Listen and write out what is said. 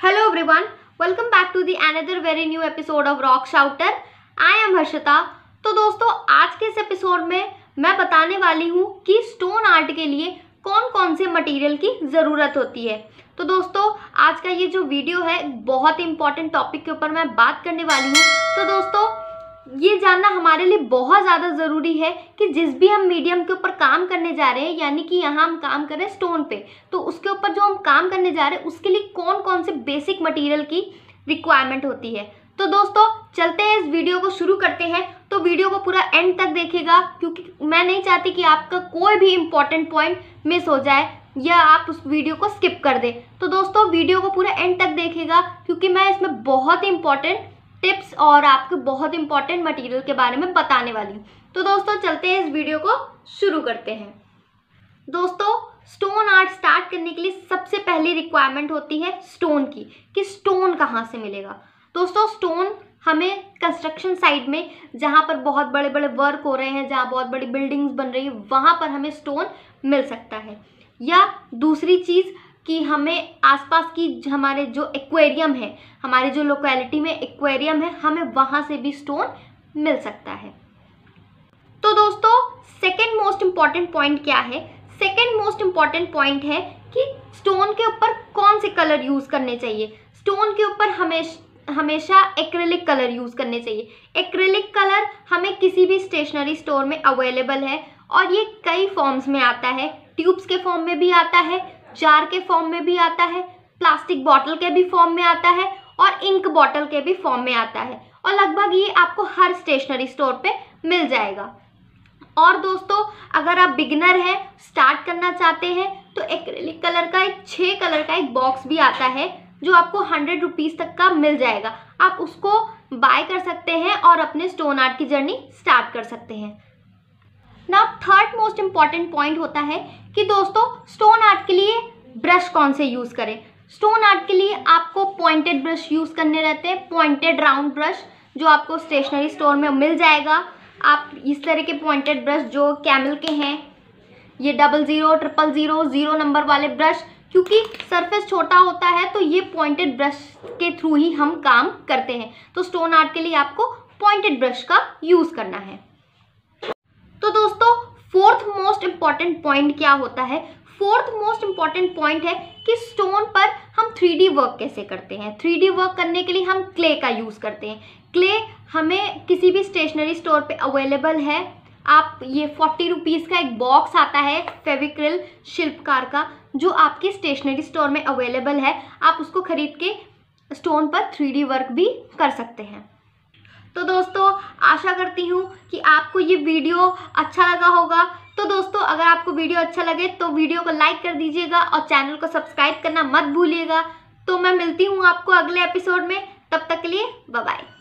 Hello everyone, welcome back to the another very new episode of Rock Shouter. I am Harshita. तो दोस्तों आज के इस एपिसोड में मैं बताने वाली हूँ कि स्टोन आर्ट के लिए कौन कौन से मटेरियल की ज़रूरत होती है। तो दोस्तों आज का ये जो वीडियो है बहुत ही इंपॉर्टेंट टॉपिक के ऊपर मैं बात करने वाली हूँ। तो दोस्तों ये जानना हमारे लिए बहुत ज़्यादा ज़रूरी है कि जिस भी हम मीडियम के ऊपर काम करने जा रहे हैं, यानी कि यहाँ हम काम कर रहे हैं स्टोन पे, तो उसके ऊपर जो हम काम करने जा रहे हैं उसके लिए कौन कौन से बेसिक मटेरियल की रिक्वायरमेंट होती है। तो दोस्तों चलते हैं इस वीडियो को शुरू करते हैं। तो वीडियो को पूरा एंड तक देखिएगा क्योंकि मैं नहीं चाहती कि आपका कोई भी इम्पॉर्टेंट पॉइंट मिस हो जाए या आप उस वीडियो को स्किप कर दें। तो दोस्तों वीडियो को पूरा एंड तक देखिएगा क्योंकि मैं इसमें बहुत ही इंपॉर्टेंट टिप्स और आपके बहुत इंपॉर्टेंट मटेरियल के बारे में बताने वाली हूँ। तो दोस्तों चलते हैं इस वीडियो को शुरू करते हैं। दोस्तों स्टोन आर्ट स्टार्ट करने के लिए सबसे पहली रिक्वायरमेंट होती है स्टोन की, कि स्टोन कहाँ से मिलेगा। दोस्तों स्टोन हमें कंस्ट्रक्शन साइट में जहाँ पर बहुत बड़े बड़े वर्क हो रहे हैं, जहाँ बहुत बड़ी बिल्डिंग्स बन रही है, वहाँ पर हमें स्टोन मिल सकता है। या दूसरी चीज़ कि हमें आसपास की हमारे जो एक्वेरियम है, हमारे जो लोकेलिटी में एक्वेरियम है, हमें वहाँ से भी स्टोन मिल सकता है। तो दोस्तों सेकंड मोस्ट इम्पॉर्टेंट पॉइंट क्या है? सेकंड मोस्ट इम्पॉर्टेंट पॉइंट है कि स्टोन के ऊपर कौन से कलर यूज़ करने चाहिए। स्टोन के ऊपर हमेशा एक्रेलिक कलर यूज़ करने चाहिए। एक्रेलिक कलर हमें किसी भी स्टेशनरी स्टोर में अवेलेबल है और ये कई फॉर्म्स में आता है। ट्यूब्स के फॉर्म में भी आता है, जार के फॉर्म में भी आता है, प्लास्टिक बॉटल के भी फॉर्म में आता है और इंक बॉटल के भी फॉर्म में आता है और लगभग ये आपको हर स्टेशनरी स्टोर पे मिल जाएगा। और दोस्तों अगर आप बिगिनर हैं, स्टार्ट करना चाहते हैं, तो एक्रेलिक कलर का 6 कलर का एक बॉक्स भी आता है जो आपको 100 रुपीज़ तक का मिल जाएगा। आप उसको बाय कर सकते हैं और अपने स्टोन आर्ट की जर्नी स्टार्ट कर सकते हैं। Now third most important point होता है कि दोस्तों स्टोन आर्ट के लिए ब्रश कौन से यूज़ करें। स्टोन आर्ट के लिए आपको पॉइंटेड ब्रश यूज़ करने रहते हैं, पॉइंटेड राउंड ब्रश जो आपको स्टेशनरी स्टोर में मिल जाएगा। आप इस तरह के पॉइंटेड ब्रश जो कैमल के हैं, ये 00, 000, 0 नंबर वाले ब्रश, क्योंकि सरफेस छोटा होता है तो ये पॉइंटेड ब्रश के थ्रू ही हम काम करते हैं। तो स्टोन आर्ट के लिए आपको पॉइंटेड ब्रश का यूज़ करना है। तो दोस्तों फोर्थ मोस्ट इम्पॉर्टेंट पॉइंट क्या होता है? फोर्थ मोस्ट इम्पॉर्टेंट पॉइंट है कि स्टोन पर हम 3D वर्क कैसे करते हैं। 3D वर्क करने के लिए हम क्ले का यूज़ करते हैं। क्ले हमें किसी भी स्टेशनरी स्टोर पे अवेलेबल है। आप ये 40 रुपीज़ का एक बॉक्स आता है फेविक्रिल शिल्पकार का, जो आपके स्टेशनरी स्टोर में अवेलेबल है। आप उसको खरीद के स्टोन पर 3D वर्क भी कर सकते हैं। तो दोस्तों आशा करती हूँ कि आपको ये वीडियो अच्छा लगा होगा। तो दोस्तों अगर आपको वीडियो अच्छा लगे तो वीडियो को लाइक कर दीजिएगा और चैनल को सब्सक्राइब करना मत भूलिएगा। तो मैं मिलती हूँ आपको अगले एपिसोड में, तब तक के लिए बाय बाय।